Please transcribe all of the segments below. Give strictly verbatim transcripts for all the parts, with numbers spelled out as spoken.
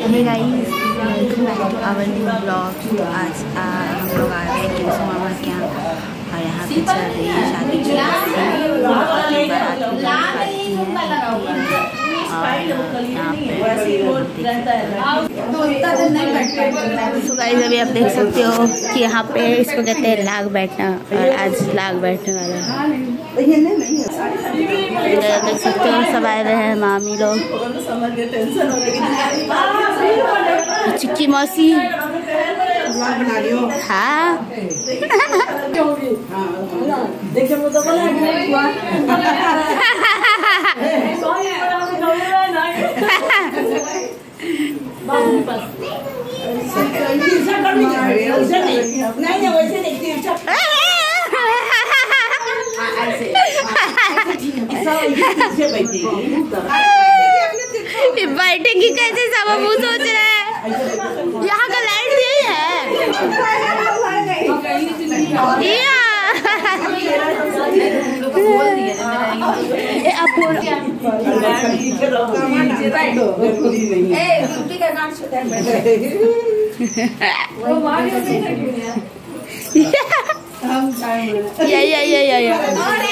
Hey guys, welcome back to our new blog. तो आज आ, हम लोग आ गए केसु मामा के यहाँ और यहाँ पे चल रही है शादी की तो गाइस अभी आप देख सकते हो कि यहाँ पे इसको कहते हैं लाग बैठना और आज लाग बैठने वाला देख सकते हो। सब आए हुए हैं मामी लोग, चिक्की मौसी। हाँ बैठेंगी कैसे? सब वो सोच रहे हैं यहाँ का लाइट यही है। या या या या या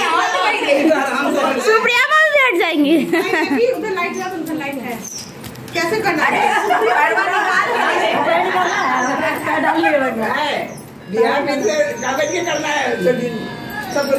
सुप्रिया में बैठ जाएंगे। उधर लाइट है, उधर लाइट है। कैसे करना है? बिहार में कागज के करना है सब।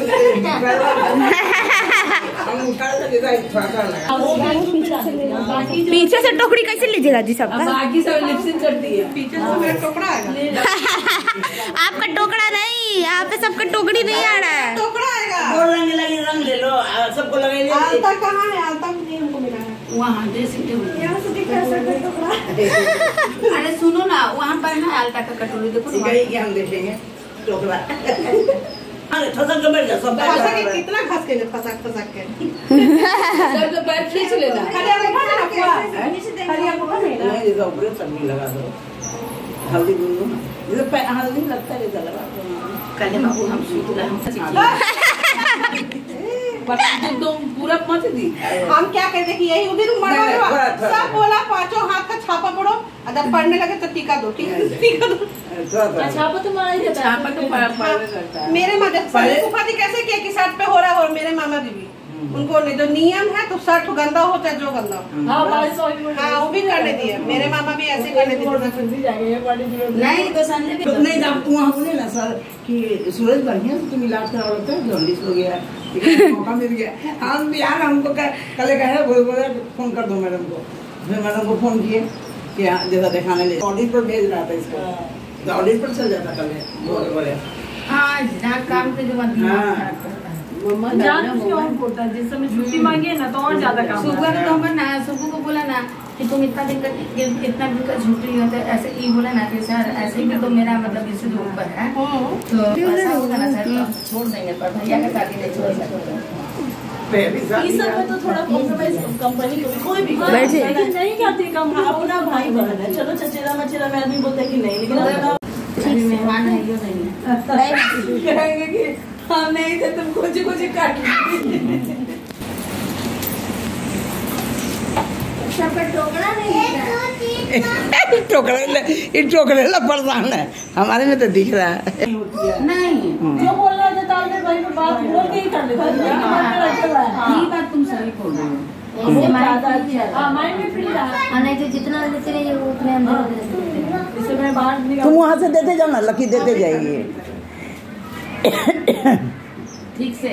पीछे से टोकरी कैसे लीजिएगा जी? सब बाकी सब लिपसिंग करती है। पीछे से मेरा टोकरा आएगा। आपका टोकरा नहीं, यहाँ पे सबका टोकरी नहीं आ रहा है। टोकरा आएगा। दो रंग लगे, रंग ले लो, सबको लगे। आलता कहाँ है? आलता नहीं हमको मिला है। वहाँ दे सकते हो। यहाँ से दिखा सकते टोकरा। अरे सुनो ना, वहाँ पर है आलता का कटोरी, देखो। हम देखेंगे टोकरा। फसक के बैठ जा, सब फसक के कितना घस के फसक फसक के सब तो पैर खींच लेना। खड़िया लगा ना आपको, खड़िया को मेरा नहीं जो ऊपर सब्जी लगा दो, हल्दी गुंडो ये पे हल्दी लगता है इधर लगा दो। कल बाबू हम सूतला हम पर तुम पूरा मत दी। हम क्या कहते कि यही उधर मरवा सब बोला पांचों हाथ का छापा पड़ो, अगर पढ़ने लगे तो टीका दो, टीका दो। छापा तो मारा ही जाता है, छापा तो पढ़ने लगता है। मेरे माता फूफादी कैसे किया कि शर्ट पे हो रहा है, और मेरे मामा जी भी उनको नहीं, जो नियम है तो शर्ट गंदा हो चाहे जो गंदा हो, हाँ वो भी करने दिए। मेरे मामा भी ऐसे करने दिए। नहीं तो संजय नहीं वहाँ बोले ना सर कि सूरज बढ़िया से तुम इलाज करा होता है, जॉन्डिस हो गया, मौका मिल गया। हम यार हमको कल कहे बोल बोले फोन कर दो मैडम को। फिर मैडम को फोन किए कि जैसा दिखाने ले ऑडिट पर भेज रहा था इसको, ऑडिट पर चल जाता कल बोले। हाँ जहाँ काम से जो जिस समय छुट्टी मांगी ना तो और ज्यादा काम। सुबह तो हम ना सुबह को बोला ना कि तुम इतना दिन का इतना दिन का छुट्टी हो, तो ऐसे ही बोला ना कि सर ऐसे ही तो मेरा मतलब इससे जो ऊपर है तो ऐसा होगा ना सर छोड़ देंगे, पर भैया का शादी नहीं छोड़ सकते। इस सब में तो थोड़ा कॉम्प्रोमाइज कंपनी को कोई भी नहीं करती, कंपनी अपना भाई बहन है। चलो चचेरा मचेरा में आदमी बोलते कि नहीं, लेकिन मेहमान है यो नहीं कहेंगे कि हम नहीं थे तुम कुछ कुछ काट टोकरा नहीं टोकरे ला परेशान है, हमारे में तो दिख रहा है नहीं जो बोल रहा था ताल में भाई बात बोल के ही कर लेता है। ये बात तुम सही बोल रहे हो, माइंड में फ्री रहा नहीं तो जितना देते रहिए वो उतने अंदर इससे मैं बाहर तुम वहाँ से देते जाओ ना, लकी देते जाएगी ठीक से।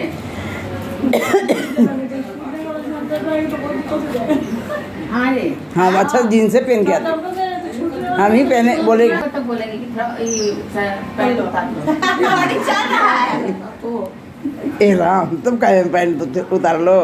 हाँ रे हाँ अच्छा जीन्स से पहन के आते हम ही पहने बोले तो बोलेंगे ए राम तुम कहे पैंट उतार लो।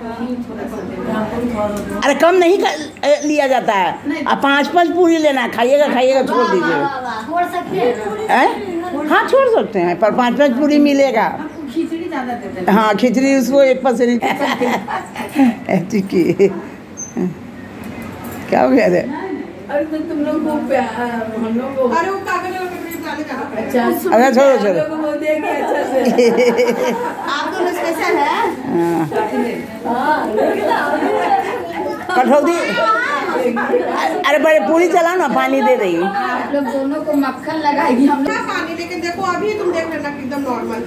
अरे कम नहीं कर, लिया जाता है। अब पाँच पाँच पूरी लेना, खाइएगा खाइएगा छोड़ दीजिए। हाँ छोड़ सकते हैं, पर पाँच पाँच पूरी मिलेगा। खिचड़ी ज्यादा देते हैं। हाँ खिचड़ी उसको एक पसेरी ठीक है। क्या हो गया रे? अरे तो तुम लोग को हम लोग को अरे वो कागज अच्छा अच्छा छोड़ो छोड़ो अच्छा से आप दोनों स्पेशल है। कठौती अरे बड़े पूरी चलाओ ना, पानी दे रही हूँ। आप लोग दोनों को मक्खन लगाएगी हम लोग पानी, लेकिन देखो अभी तुम देख लेना एकदम नॉर्मल।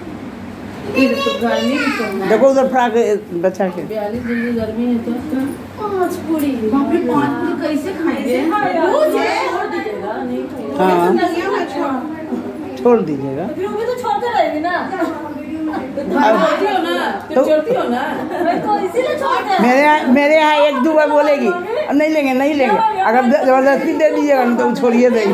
देखो उधर फ्राक बचा के बयालीस डिग्री गर्मी है तो पाँच पूरी बाप रे पाँच पूरी कैसे खाएंगे? हाँ छोड़ दीजिएगा। फिर वो भी तो छोड़ते रहेंगे ना, तो इसीलिए छोड़ते हैं। मेरे यहाँ मेरे यहाँ एक दो बार बोलेगी अब नहीं लेंगे नहीं लेंगे, अगर जबरदस्ती दे दीजिएगा तो छोड़िए देगी।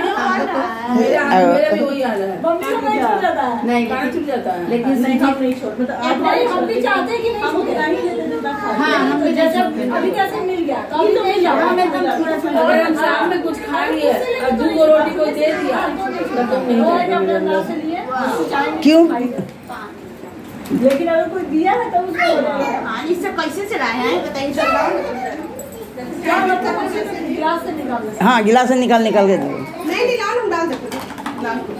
नहीं छूट जाता है, लेकिन नहीं नहीं छोड़ते। हम भी चाहते हैं कि नहीं छूटे। हाँ हम भी जैसे अभी कैसे मिल गया तो अभी तो मिल जाओ। हम एकदम थोड़ा सा अगर हम शाम में कुछ खा लिए और दो रोटी को दे दिया तो नहीं क्यों? लेकिन अगर कोई दिया है तो उसको इससे कैसे चलाए हैं बताइए। क्या मतलब गिलास से निकाल हाँ गिलास से निकाल निकाल के नहीं निकाल, हम डाल देते डाल दो।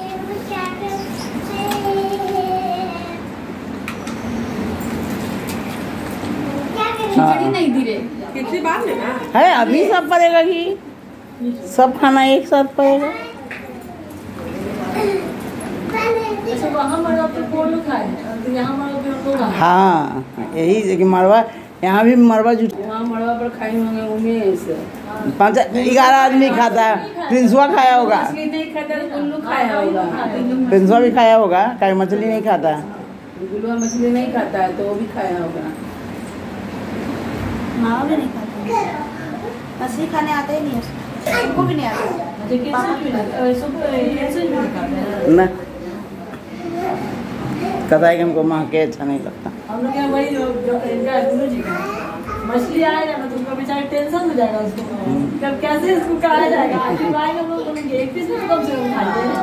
खिचड़ी नहीं दी रे कितनी बार लेना है अभी सब पड़ेगा कि सब खाना एक साथ पड़ेगा। जैसे वहाँ मरवा पे कौन लोग खाए यहाँ मरवा पे हम लोग खाए। हाँ यही है कि मरवा यहाँ भी मरवा जुट वहाँ मरवा पर खाए होंगे उमेश पाँच ग्यारह आदमी खाता है। प्रिंसुआ खाया होगा, मछली नहीं खाता तो उल्लू खाया होगा। प्रिंसुआ भी खाया होगा, कहीं मछली नहीं खाता। गुलुआ मछली नहीं खाता है तो वो भी खाया होगा। माँ भी नहीं खाते, मछली खाने आते ही नहीं है, उनको भी नहीं आता। ना कहता है कि हमको माँ के अच्छा नहीं लगता। हम लोग यहाँ वही जो जो इनका गुरु जी का मछली आएगा ना तो उसका बेचारा टेंशन हो जाएगा उसको, कब कैसे इसको खाया जाएगा। आखिर आएगा हम लोग बोलेंगे एक पीस में कम से कम खाते हैं।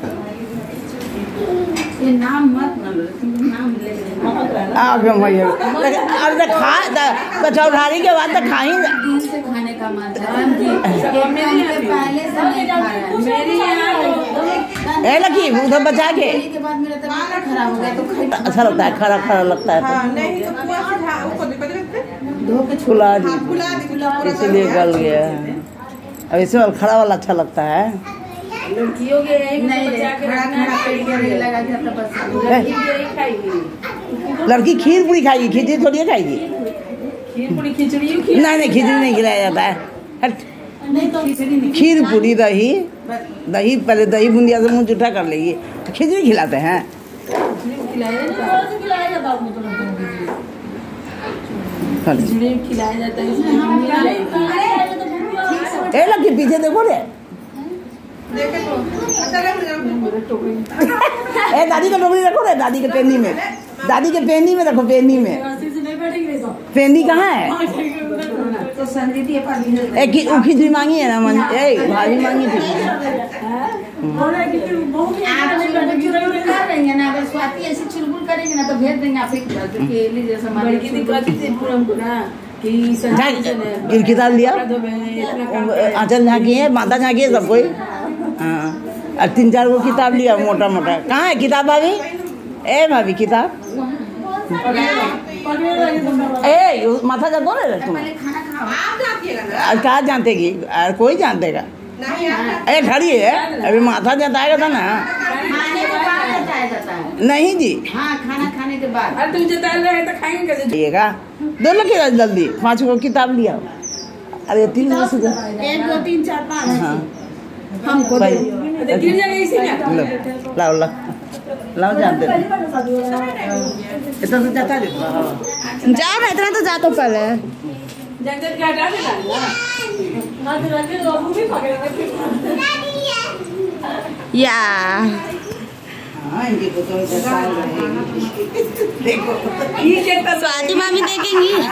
ये नाम मत ना लो, नाम ले लेना। अब हम वही अब तो खा तो चौधारी के बाद तो खा ही दिन से खाने का मन है पहले से नहीं खा रहा है। मेरी ए लकी उधर बचा के के बाद मेरा तबीयत खराब हो गया तो अच्छा लगता है, खरा खरा लगता है हाँ, नहीं तो पूरा सीधा ऊपर दे बदले धो के फुला दी फुला दी पूरा इसीलिए गल गया। अब इसे वाला खड़ा वाला अच्छा लगता है। लड़कियों के नहीं बचा के रखना लगा था तो बस लड़की यही खाएगी। लड़की खीर पूरी खाएगी, खिचड़ी थोड़ी खाएगी। खीर पूरी खिचड़ी नहीं नहीं खिचड़ी नहीं खिलाया जाता है। हट नहीं तो खिचड़ी नहीं खीर पूरी दही दही पहले दही बूंदिया से मुँह जूठा कर लेगी तो खिचड़ी खिलाते हैं। खिलाया जाता है खिचड़ी खिलाया जाता है। ए लड़की पीछे देखो रे, देखे तो अच्छा लग रहा ए दादी का टोकरी रखो रे, दादी के पेनी में, दादी के पेनी में रखो, पेनी में। पेनी कहाँ है? तो संदीप ये पानी ए कि वो खिचड़ी मांगी है ना मन, ए भाभी मांगी थी। आप चुलबुल कर रही है ना, अगर स्वाति ऐसी चुलबुल करेंगे ना तो भेज देंगे आप एक केली जैसा बड़ी दिक्कत थी पूरा हमको ना कि किताब लिया आंचल झाँकी है, माता झाँकी है, सब कोई। हाँ अब तीन चार गो किताब लिया मोटा मोटा। कहाँ है किताब भाभी? ए भाभी किताब ए माथा जा बोले रे तुम आप जातिएगा ना आज कहाँ जानतेगी? कोई जानतेगा? नहीं आप अरे खड़ी है अभी माथा जताएगा था ना। खाने के बाद जताया जाता है। नहीं जी हाँ खाना खाने के बाद। अरे तुम जता रहे तो खाएंगे कैसे? दिएगा दो लोग की जल्दी पाँच गो किताब लिया। अरे तीन गो से एक दो तीन चार पाँच हाँ हमको भाई गिर जाएगा इसी में। लाओ लाओ लाओ जानते इतना तो जाता है। जा ना इतना तो जा तो पहले जंगल का हटा देना हां तो रखे तो अबू भी पकड़ रखे या हाँ इनकी तो तो देखो ठीक है तो स्वाति मामी देखेंगी। तो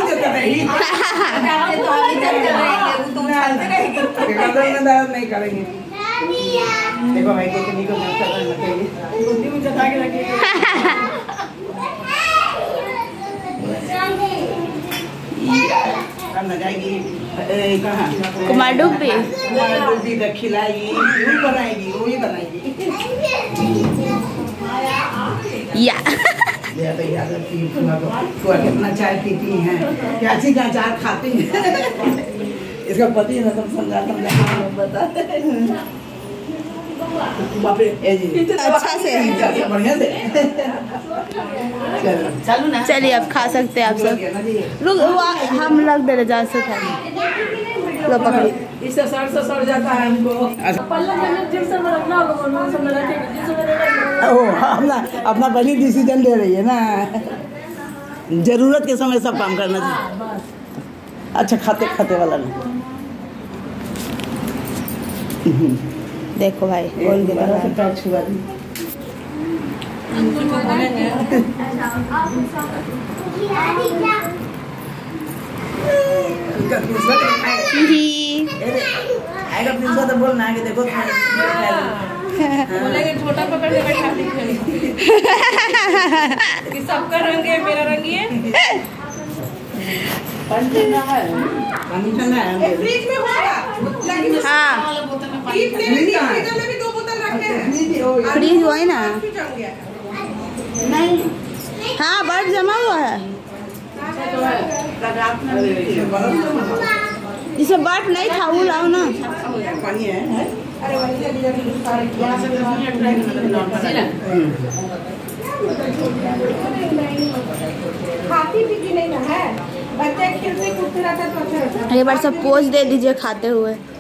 अभी तक कर रहे हैं वो तुम चलते रहेगी। नहीं करेंगे। देखो भाई को किन्हीं को मत करना चाहिए। बुद्धि में जता के रखिए। कब न जाएगी कहाँ? कुमारडूब पे कुमारडूब भी तो खिलाएगी, वही बनाएगी, वही बनाएगी। या ये तो याद रखती है, कितना चाय पीती हैं, क्या चीज़ अचार खाती हैं। इसका पति है ना, सब समझा समझा बता बाप रे ए जी अच्छा से बढ़िया से चलो ना। चलिए अब खा सकते हैं आप सब। रुक वो- हम रख दे रहे जहाँ से खाए। लो पकड़ो। इससे सर से सड़ जाता है हमको। पल्ला में जिस समय रखना होगा वो समय रखेंगे, जिस समय रखेंगे। ओ अपना अपना पहले डिसीजन ले रही है ना, जरूरत के समय सब काम करना चाहिए। अच्छा खाते खाते वाला नहीं। देखो भाई बोल के बता। छुआ दी जी आएगा प्रिंसिपल तो बोलना कि देखो बोलेंगे छोटा पकड़ के बैठा कि सबका रंग है, मेरा रंग है। पानी ठंडा है फ्रिज में होगा लेकिन हाँ फ्रिज में भी फ्रीजर में भी दो बोतल रखे हैं। फ्रीज हुआ है ना। जम गया हाँ बर्फ जमा हुआ है। जिसे बर्फ नहीं था वो लाओ ना। पानी है। अरे वही जल्दी जल्दी सारे खाती पीती नहीं ना है, बच्चे खेलते कूदते रहते तो अच्छा रहता है। एक बार सब पोज दे दीजिए खाते हुए।